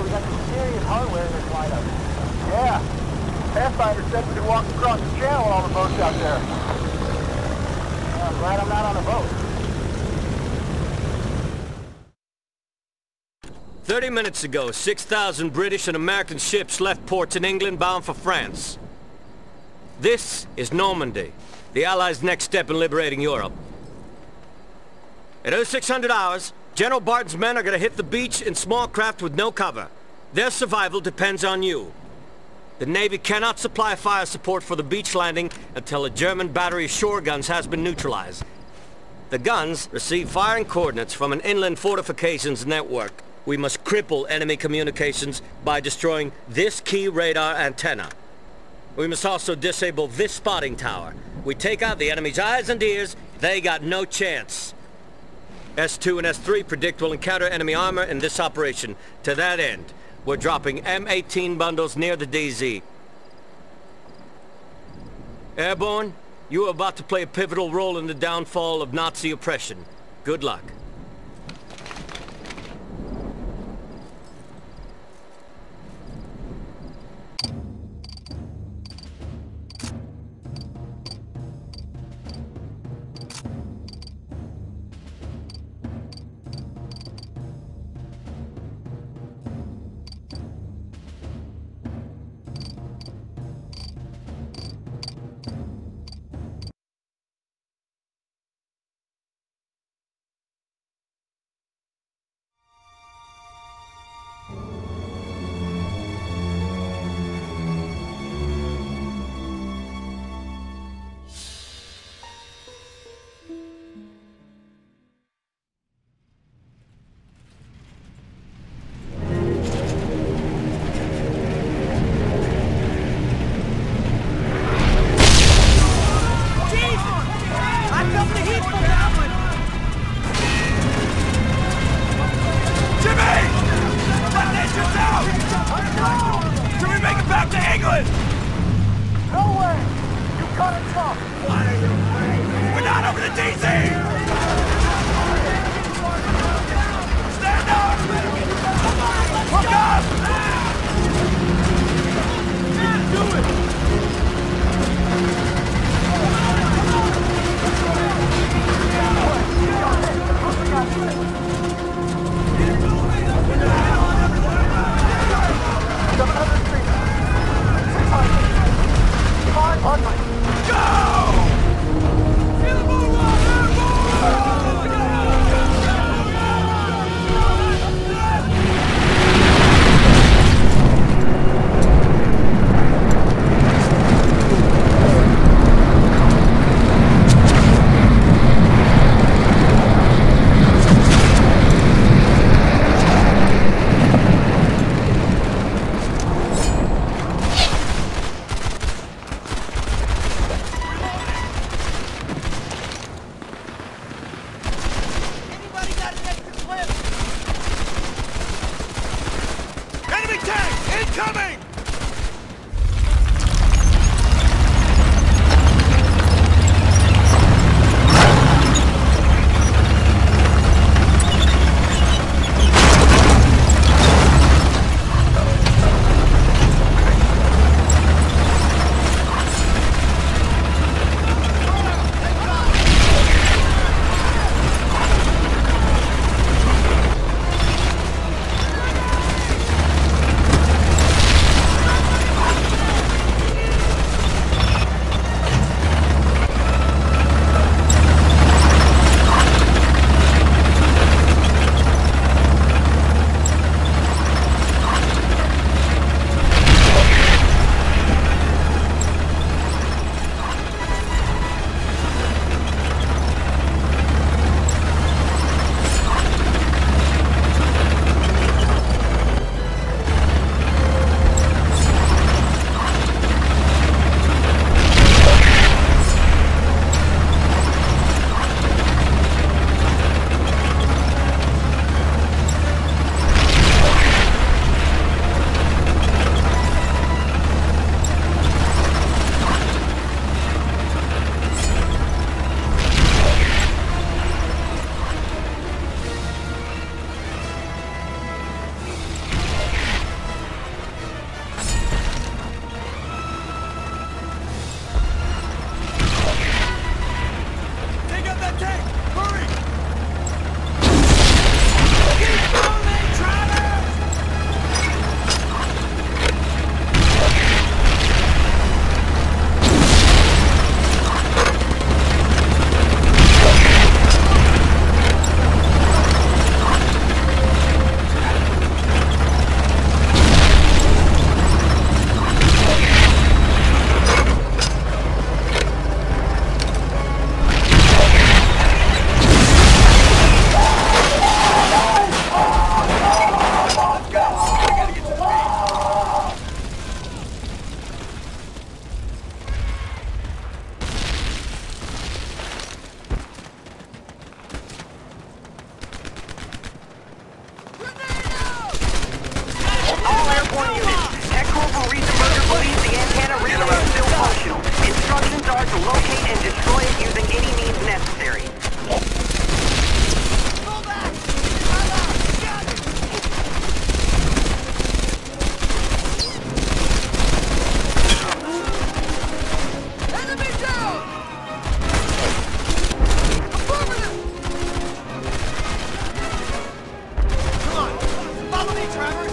we got some serious hardware in this lineup. Yeah. Pathfinder said we could walk across the channel on all the boats out there. Yeah, I'm glad I'm not on a boat. 30 minutes ago, 6,000 British and American ships left ports in England bound for France. This is Normandy, the Allies' next step in liberating Europe. At 0600 hours, General Barton's men are going to hit the beach in small craft with no cover. Their survival depends on you. The Navy cannot supply fire support for the beach landing until a German battery of shore guns has been neutralized. The guns receive firing coordinates from an inland fortifications network. We must cripple enemy communications by destroying this key radar antenna. We must also disable this spotting tower. We take out the enemy's eyes and ears, they got no chance. S2 and S3 predict we'll encounter enemy armor in this operation. To that end, we're dropping M18 bundles near the DZ. Airborne, you are about to play a pivotal role in the downfall of Nazi oppression. Good luck. Police, the antenna relay is still functional. Instructions are to locate and destroy it using any means necessary. Pull back! I'm out! Got it! Enemy down! Affirmative! Come on! Follow me, Trevor!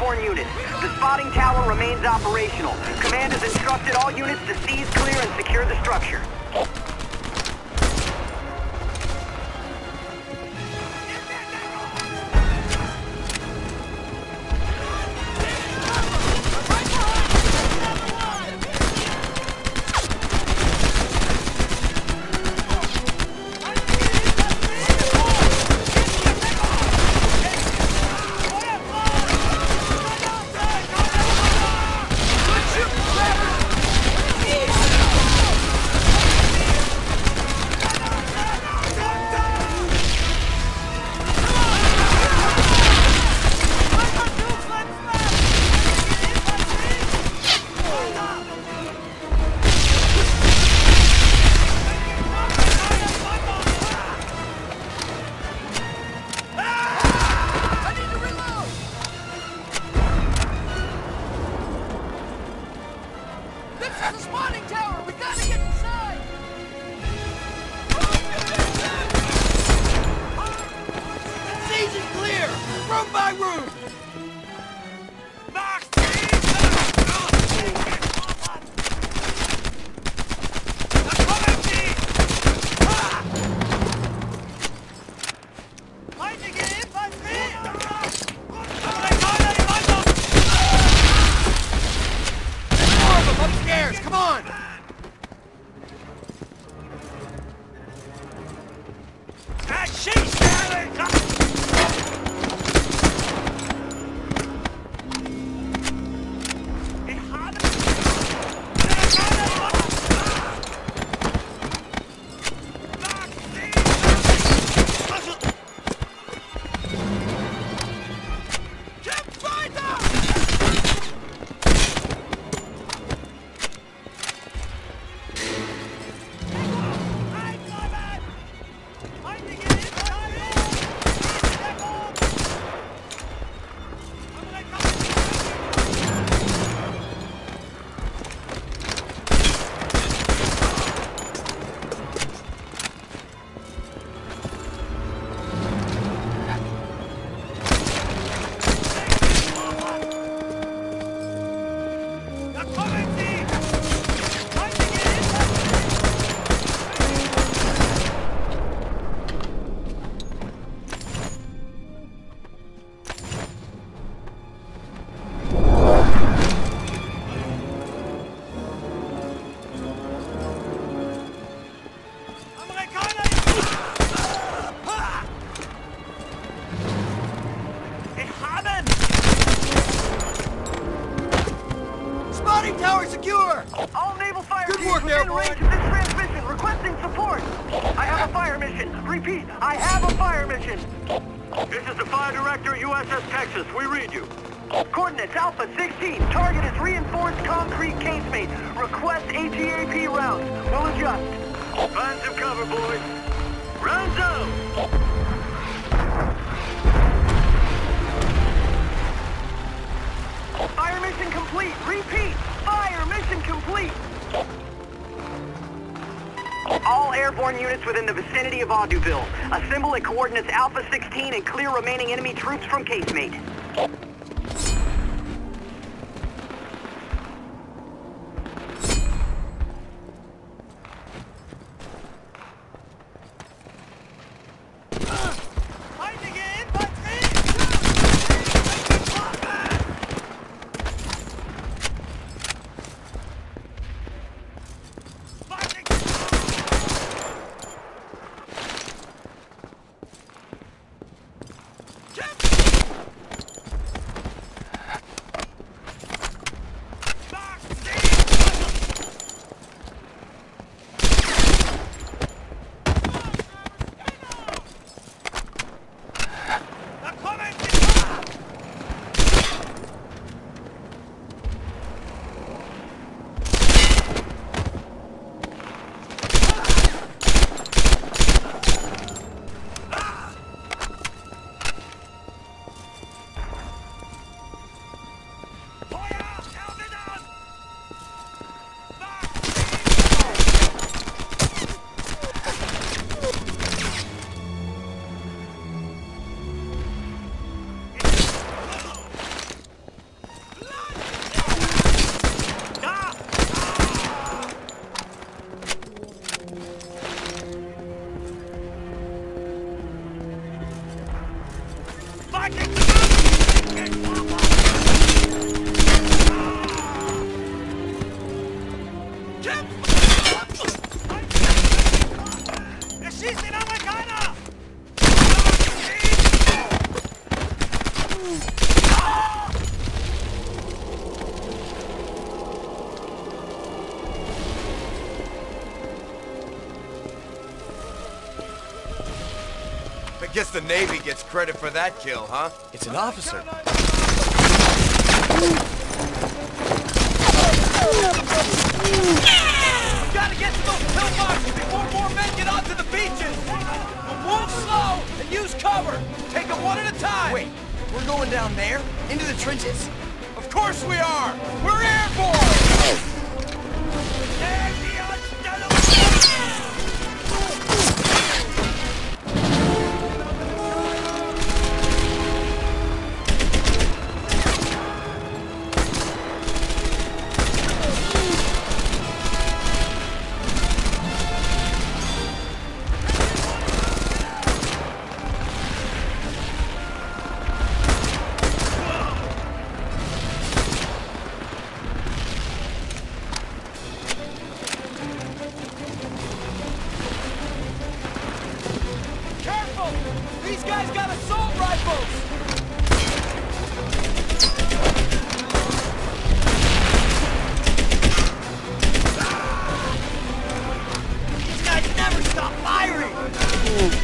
airborne units. The spotting tower remains operational. Command has instructed all units to seize, clear, and secure the structure. Coordinates Alpha 16. Target is reinforced concrete casemate. Request ATAP rounds. We'll adjust. Find some cover, boys. Rounds out! Fire mission complete. Repeat. Fire mission complete. All airborne units within the vicinity of Auduville. Assemble at coordinates Alpha 16 and clear remaining enemy troops from casemate. Schieß ihn, Amerikaner! I guess the Navy gets credit for that kill, huh? It's an officer. We gotta get to those pillboxes before more men get onto the beaches! We'll move slow and use cover! Take them one at a time! Wait, we're going down there? Into the trenches? Of course we are! We're airborne! These guys got assault rifles! These guys never stop firing!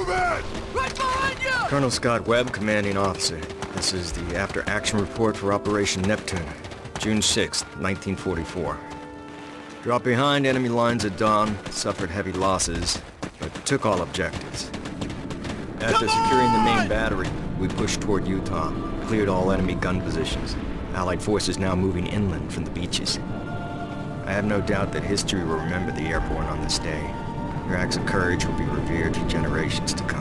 Right behind you! Colonel Scott Webb, commanding officer. This is the after-action report for Operation Neptune, June 6th, 1944. Dropped behind enemy lines at dawn, suffered heavy losses, but took all objectives. After securing the main battery, we pushed toward Utah, cleared all enemy gun positions. Allied forces now moving inland from the beaches. I have no doubt that history will remember the Airborne on this day. Your acts of courage will be revered for generations to come.